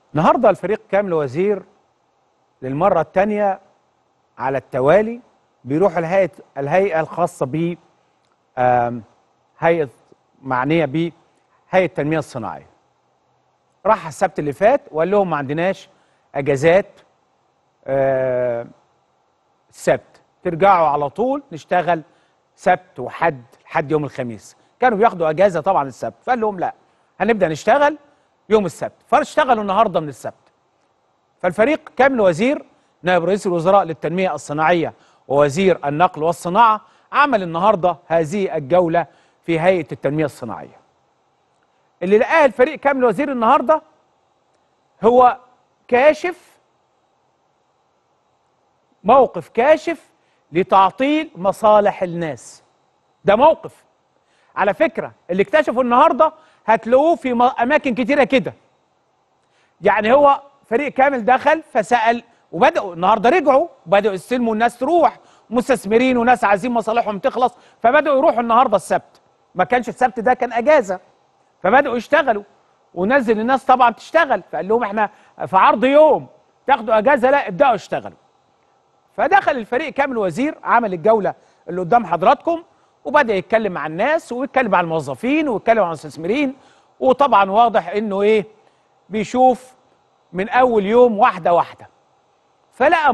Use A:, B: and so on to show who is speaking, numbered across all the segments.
A: النهارده الفريق كامل وزير للمرة الثانية على التوالي بيروح الهيئة الخاصة ب هيئة معنية بهيئة التنمية الصناعية. راح السبت اللي فات وقال لهم ما عندناش اجازات السبت، ترجعوا على طول نشتغل سبت وحد لحد يوم الخميس. كانوا بياخدوا اجازة طبعا السبت، فقال لهم لا، هنبدأ نشتغل يوم السبت، فاشتغلوا النهارده من السبت. فالفريق كامل وزير نائب رئيس الوزراء للتنمية الصناعية ووزير النقل والصناعة عمل النهارده هذه الجولة في هيئة التنمية الصناعية. اللي لقاه الفريق كامل وزير النهارده هو موقف كاشف لتعطيل مصالح الناس. ده موقف على فكرة اللي اكتشفوا النهارده هتلاقوه في أماكن كتيرة كده. يعني هو فريق كامل دخل فسأل، وبدأوا النهارده رجعوا وبدأوا يستلموا الناس تروح، مستثمرين وناس عايزين مصالحهم تخلص، فبدأوا يروحوا النهارده السبت. ما كانش السبت ده كان أجازة، فبدأوا يشتغلوا ونزل الناس طبعا تشتغل. فقال لهم احنا في عرض يوم تاخدوا أجازة؟ لا، ابدأوا اشتغلوا. فدخل الفريق كامل وزير عمل الجولة اللي قدام حضراتكم، وبدأ يتكلم مع الناس ويتكلم مع الموظفين ويتكلم مع المستثمرين، وطبعا واضح انه ايه، بيشوف من اول يوم واحده واحده. فلقى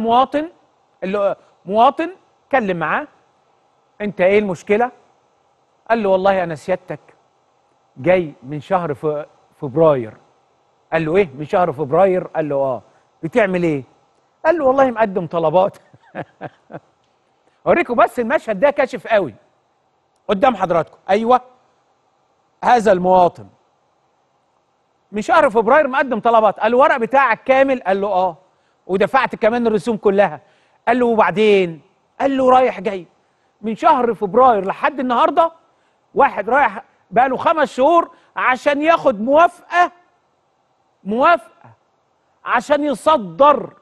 A: مواطن كلم معاه، انت ايه المشكله؟ قال له والله انا سيادتك جاي من شهر فبراير. قال له ايه من شهر فبراير؟ قال له اه. بتعمل ايه؟ قال له والله مقدم طلبات. اوريكم بس المشهد ده كاشف قوي قدام حضراتكم. ايوه، هذا المواطن من شهر فبراير مقدم طلبات. قال له الورق بتاعك كامل؟ قال له اه، ودفعت كمان الرسوم كلها. قال له وبعدين؟ قال له رايح جاي من شهر فبراير لحد النهارده، واحد رايح بقى له 5 شهور عشان ياخد موافقه عشان يصدر.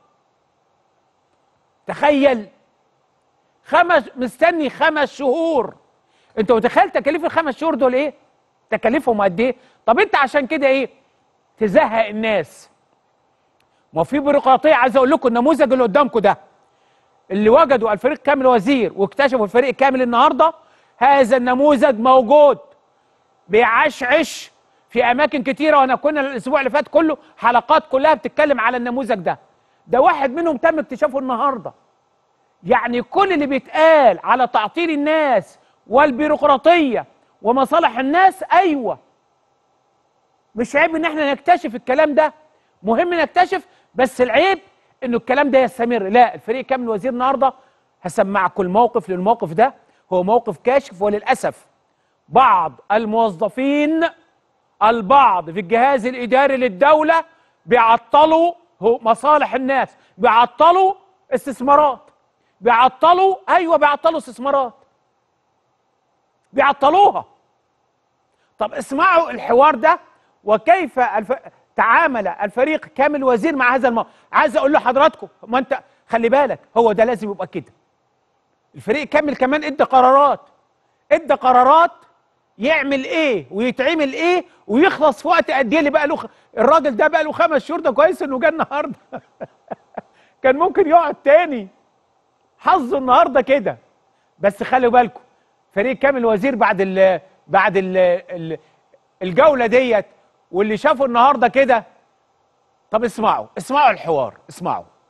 A: تخيل، مستني 5 شهور. انت متخيل تكاليف ال5 شهور دول ايه؟ تكاليفهم قد ايه؟ طب انت عشان كده ايه؟ تزهق الناس. ما في بيروقراطيه. عايز اقول لكم النموذج اللي قدامكم ده اللي وجدوا الفريق كامل وزير واكتشفوا الفريق كامل النهارده، هذا النموذج موجود بيعشعش في اماكن كتيره، وانا كنا الاسبوع اللي فات كله حلقات كلها بتتكلم على النموذج ده. ده واحد منهم تم اكتشافه النهارده. يعني كل اللي بيتقال على تعطيل الناس والبيروقراطيه ومصالح الناس، ايوه، مش عيب ان احنا نكتشف الكلام ده، مهم نكتشف، بس العيب انه الكلام ده يستمر. لا، الفريق كامل وزير النهارده هسمعكم الموقف، للموقف ده هو موقف كاشف. وللاسف بعض الموظفين البعض في الجهاز الاداري للدوله بيعطلوا مصالح الناس، بيعطلوا استثمارات، بيعطلوا استثمارات، بيعطلوها. طب اسمعوا الحوار ده وكيف تعامل الفريق كامل وزير مع هذا الموقف. عايز اقول لحضراتكم، ما انت خلي بالك، هو ده لازم يبقى كده. الفريق كامل كمان ادى قرارات يعمل ايه ويتعمل ايه ويخلص في وقت قد ايه. اللي بقى له الراجل ده بقى له 5 شهور، ده كويس انه جه النهارده. كان ممكن يقعد تاني، حظه النهارده كده. بس خلوا بالكم، فريق كامل وزير بعد الجوله ديت واللي شافوا النهارده كده. طب اسمعوا الحوار، اسمعوا.